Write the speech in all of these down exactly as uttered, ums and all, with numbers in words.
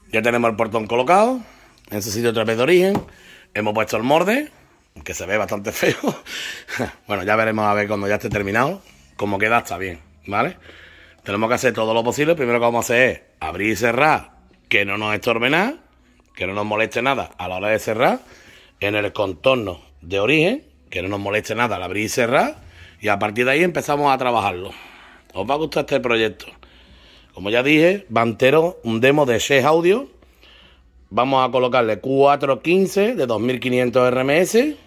Ya tenemos el portón colocado en su sitio otra vez de origen. Hemos puesto el morde, que se ve bastante feo. Bueno, ya veremos a ver cuando ya esté terminado. Como queda está bien, ¿vale? Tenemos que hacer todo lo posible. Primero que vamos a hacer es abrir y cerrar, que no nos estorbe nada, que no nos moleste nada a la hora de cerrar. En el contorno de origen, que no nos moleste nada al abrir y cerrar. Y a partir de ahí empezamos a trabajarlo. Os va a gustar este proyecto. Como ya dije, va entero un demo de Sheikh Audio. Vamos a colocarle cuatro quince de dos mil quinientos R M S.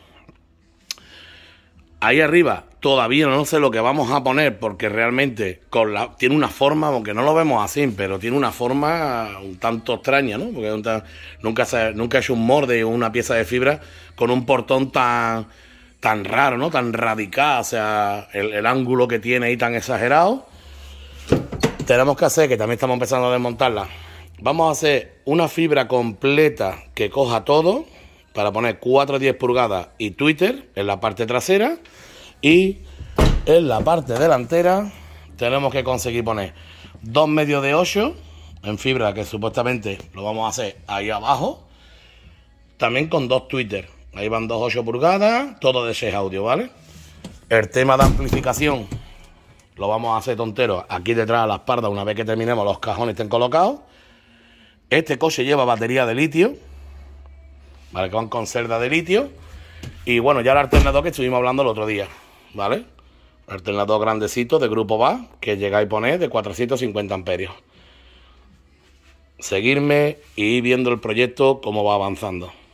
Ahí arriba todavía no sé lo que vamos a poner, porque realmente con la, tiene una forma, aunque no lo vemos así, pero tiene una forma un tanto extraña, ¿no? Porque un tan, nunca, se, nunca he hecho un morde o una pieza de fibra con un portón tan, tan raro, ¿no? Tan radical, o sea, el, el ángulo que tiene ahí tan exagerado. Tenemos que hacer, que también estamos empezando a desmontarla, vamos a hacer una fibra completa que coja todo, para poner cuatro diez pulgadas y Twitter en la parte trasera, y en la parte delantera tenemos que conseguir poner dos medios de ocho en fibra, que supuestamente lo vamos a hacer ahí abajo, también con dos Twitter, ahí van dos ocho pulgadas, todo de Sheikh Audio, ¿vale? El tema de amplificación lo vamos a hacer tontero aquí detrás de la espalda una vez que terminemos los cajones estén colocados. Este coche lleva batería de litio, ¿vale? Que van con cerda de litio. Y bueno, ya el alternador que estuvimos hablando el otro día, ¿vale? El alternador grandecito de grupo B A, que llegáis a poner de cuatrocientos cincuenta amperios. Seguirme y ir viendo el proyecto cómo va avanzando.